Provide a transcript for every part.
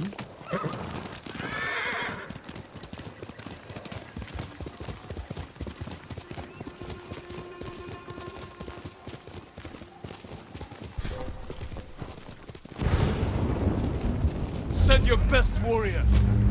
Send your best warrior.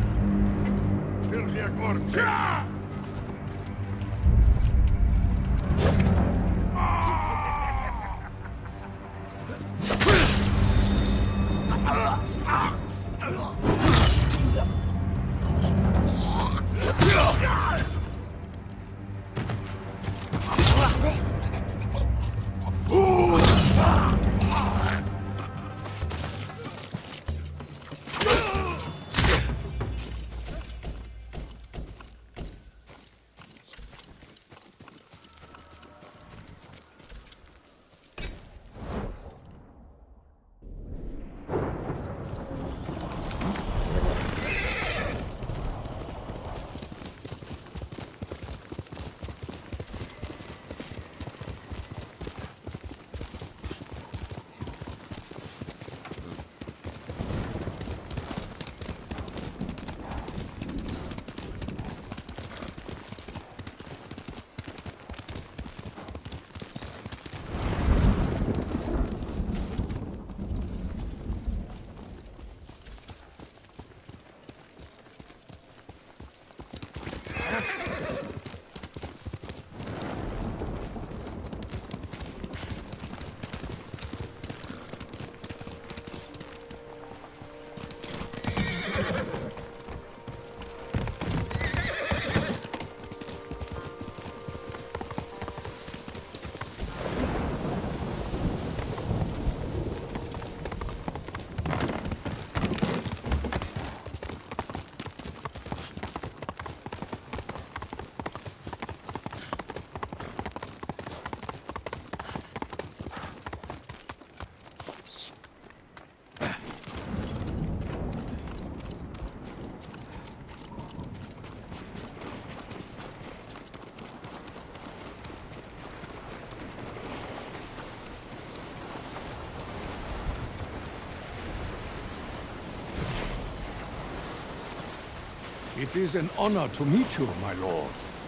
It is an honor to meet you, my lord.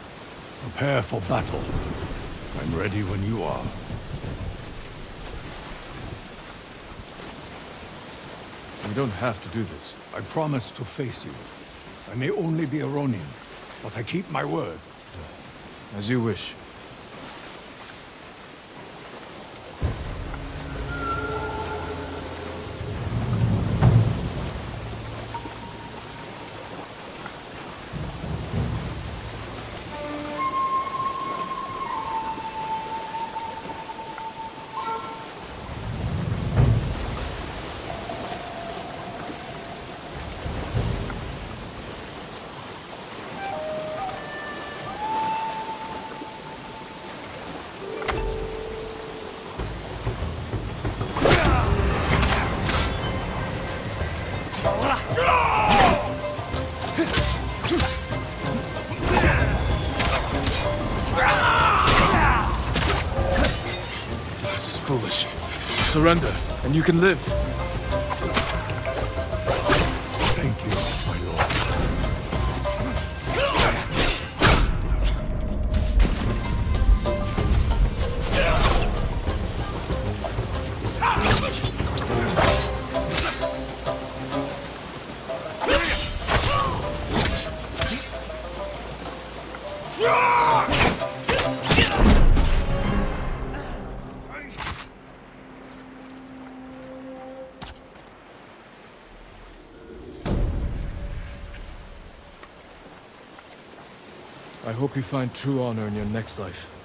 Prepare for battle. I'm ready when you are. You don't have to do this. I promise to face you. I may only be a Ronin, but I keep my word. As you wish. This is foolish. Surrender, and you can live. Thank you, my lord. I hope you find true honor in your next life.